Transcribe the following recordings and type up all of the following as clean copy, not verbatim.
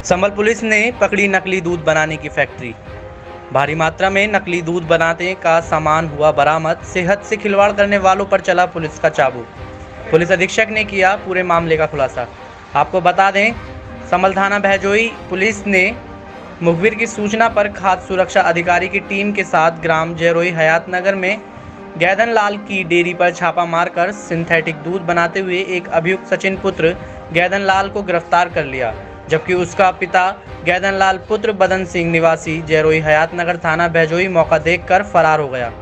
संबल police ने पकड़ी नकली दूध बनाने की फैक्ट्री। भारी मात्रा में नकली दूध बनाने का सामान हुआ बरामद। सेहत से खिलवाड़ करने वालों पर चला पुलिस का चाबू। पुलिस अधीक्षक ने किया पूरे मामले का खुलासा। आपको बता दें, संबल थाना बहजोई पुलिस ने मुखबिर की सूचना पर खाद्य सुरक्षा अधिकारी की टीम के साथ ग्राम जयरोई हयात नगर में गैदन लाल की डेयरी पर छापा मारकर सिंथेटिक दूध बनाते हुए एक अभियुक्त सचिन पुत्र गैदन लाल को गिरफ्तार कर लिया, जबकि उसका पिता गैदन लाल पुत्र बदन सिंह निवासी जयरोई हयात नगर थाना बहजोई मौका देखकर फरार हो गया।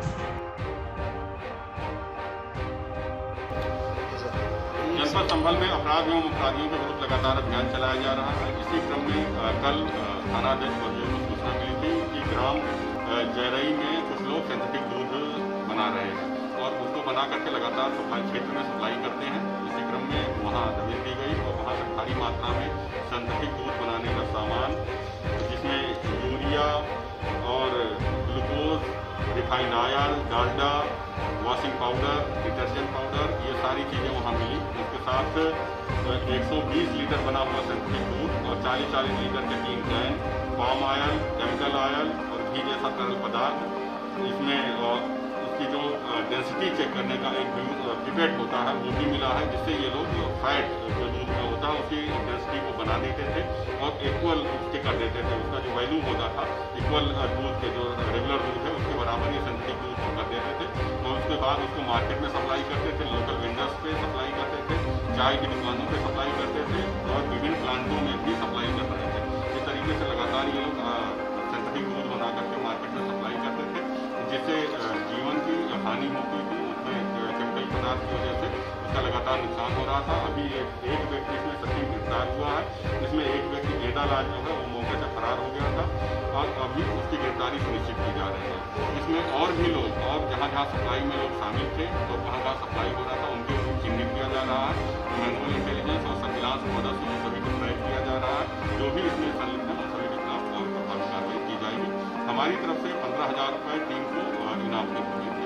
जनपद संबल में अपराध एवं अपराधियों के विरुद्ध लगातार अभियान चलाया जा रहा है। इसी क्रम में कल थानाध्यक्ष को सूचना मिली थी कि ग्राम जयरोई में कुछ लोग सिंथेटिक दूध बना रहे हैं और उसको बना करके लगातार सप्लाई क्षेत्र में सप्लाई करते हैं। इसी क्रम में वहाँ दबिश दी गई और वहाँ से भारी मात्रा में सिंथेटिक दूध बनाने का सामान, जिसमें यूरिया और glucose, refined oil, Dalda, washing powder, detergent powder, ये सारी चीज़ें वहाँ मिली। उसके साथ 120 लीटर बना हुआ सिंथेटिक दूध और 40-40 लीटर के 3 can, palm oil, chemical oil और घी जैसा तरल पदार्थ। इसमें उसकी जो डेंसिटी चेक करने का एक पिपेट होता है वो भी मिला है, जिससे ये लोग फैट जो दूध में होता है उसकी डेंसिटी को बना देते थे और इक्वल उसके कर देते थे। उसका जो वैल्यू होता था इक्वल दूध के जो रेगुलर दूध है उसके बराबर ये सिंथेटिक दूध को कर देते थे और उसके बाद उसको मार्केट में सप्लाई करते थे, लोकल वेंडर्स पे सप्लाई करते थे, चाय की दुकानों पे सप्लाई करते थे और विभिन्न प्लांटों में भी सप्लाई कर रहे थे। इस तरीके से लगातार ये लोग सिंथेटिक दूध बना करके मार्केट में सप्लाई करते थे, जिससे जीवन की हानि होती थी। उसमें केमिकल पदार्थ की वजह से उसका लगातार नुकसान हो रहा था। अभी एक व्यक्ति इसमें सचिन गिरफ्तार हुआ है, जिसमें एक व्यक्ति गेदालाल जो है वो मौके से फरार हो गया था और अभी उसकी गिरफ्तारी सुनिश्चित की जा रही है। इसमें और भी लोग और जहाँ जहाँ सप्लाई में लोग शामिल थे और कहाँ कहाँ सप्लाई हो रहा था उनके चिन्हित किया जा रहा है। मैनुअल इंटेलिजेंस और सर्विलांस की मदद से सभी को ट्रैक किया जा रहा है। जो भी इसमें संलिप्त है उन सभी के खिलाफ और प्रभावी कार्रवाई की जाएगी। हमारी तरफ से 15,000 रुपये टीम को इनाम देंगे।